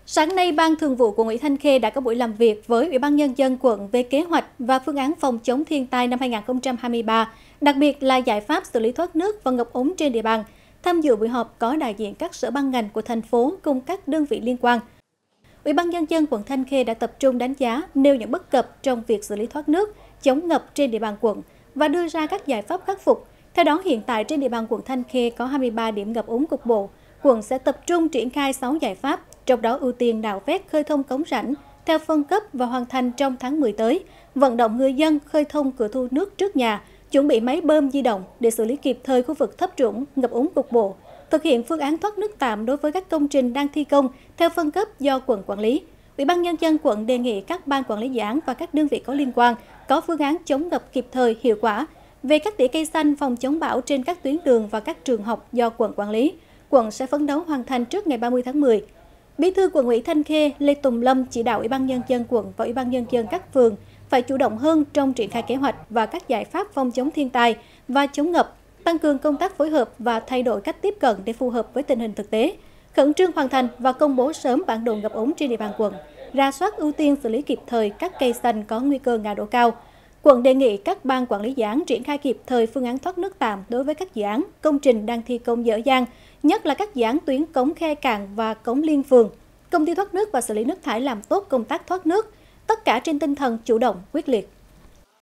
Sáng nay, Ban Thường vụ Quận ủy Thanh Khê đã có buổi làm việc với Ủy ban Nhân dân quận về kế hoạch và phương án phòng chống thiên tai năm 2023, đặc biệt là giải pháp xử lý thoát nước và ngập úng trên địa bàn. Tham dự buổi họp có đại diện các sở ban ngành của thành phố cùng các đơn vị liên quan. Ủy ban Nhân dân quận Thanh Khê đã tập trung đánh giá, nêu những bất cập trong việc xử lý thoát nước, chống ngập trên địa bàn quận và đưa ra các giải pháp khắc phục. Theo đó, hiện tại trên địa bàn quận Thanh Khê có 23 điểm ngập úng cục bộ. Quận sẽ tập trung triển khai 6 giải pháp, trong đó ưu tiên nạo vét khơi thông cống rãnh theo phân cấp và hoàn thành trong tháng 10 tới, vận động người dân khơi thông cửa thu nước trước nhà, chuẩn bị máy bơm di động để xử lý kịp thời khu vực thấp trũng, ngập úng cục bộ, thực hiện phương án thoát nước tạm đối với các công trình đang thi công theo phân cấp do quận quản lý. Ủy ban Nhân dân quận đề nghị các ban quản lý dự án và các đơn vị có liên quan có phương án chống ngập kịp thời, hiệu quả. Về các tỉa cây xanh phòng chống bão trên các tuyến đường và các trường học do quận quản lý, quận sẽ phấn đấu hoàn thành trước ngày 30 tháng 10. Bí thư Quận ủy Thanh Khê Lê Tùng Lâm chỉ đạo Ủy ban Nhân dân quận và Ủy ban Nhân dân các phường phải chủ động hơn trong triển khai kế hoạch và các giải pháp phòng chống thiên tai và chống ngập, tăng cường công tác phối hợp và thay đổi cách tiếp cận để phù hợp với tình hình thực tế, khẩn trương hoàn thành và công bố sớm bản đồ ngập úng trên địa bàn quận, rà soát ưu tiên xử lý kịp thời các cây xanh có nguy cơ ngã đổ cao. Quận đề nghị các ban quản lý dự án triển khai kịp thời phương án thoát nước tạm đối với các dự án, công trình đang thi công dở dang, nhất là các dự án tuyến cống Khe Cạn và cống Liên Phường. Công ty thoát nước và xử lý nước thải làm tốt công tác thoát nước, tất cả trên tinh thần chủ động, quyết liệt.